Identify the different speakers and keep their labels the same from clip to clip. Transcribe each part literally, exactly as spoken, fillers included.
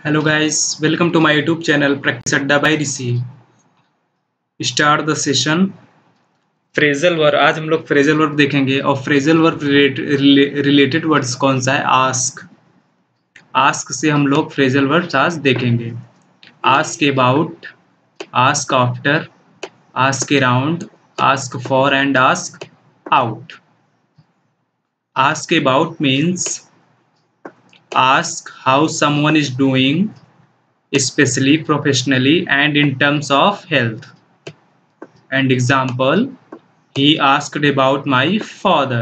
Speaker 1: Hello guys, welcome to my YouTube channel practice Adda by Rishi. Start the session. Phrasal verb, आज हम लोग phrasal verb देखेंगे और phrasal verb related words कौन सा है? आस्क। आस्क से हम लोग फ्रेजल वर्ब्स आज देखेंगे। Ask about, ask after, ask around, ask for and ask out. Ask about means ask how someone is doing, especially professionally and in terms of health. And example, he asked about my father.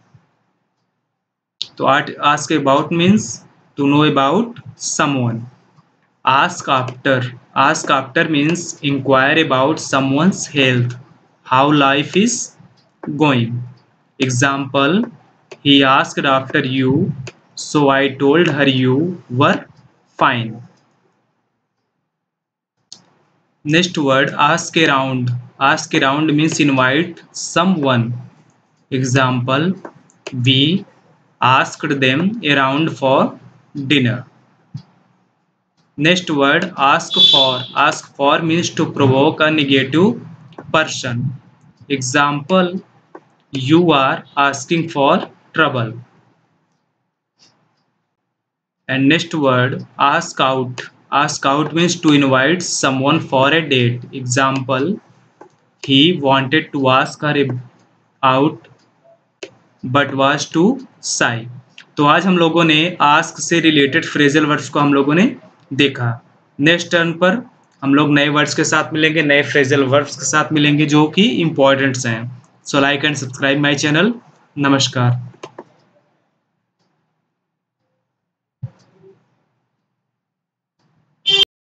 Speaker 1: So ask about means to know about someone. Ask after, ask after means inquire about someone's health, how life is going. Example, he asked after you, so I told her you were fine. Next word, ask around. Ask around means invite someone. Example, we asked them around for dinner. Next word, ask for. Ask for means to provoke a negative person. Example, you are asking for trouble. And next word, ask out. Ask out means to invite someone for a date. Example, he wanted to ask her out but was too shy. तो आज हम लोगों ने ask से related phrasal words को हम लोगों ने देखा। नेक्स्ट टर्न पर हम लोग नए वर्ड्स के साथ मिलेंगे, नए फ्रेजल वर्ड्स के साथ मिलेंगे जो कि इम्पोर्टेंट्स हैं। So like and subscribe my channel. नमस्कार।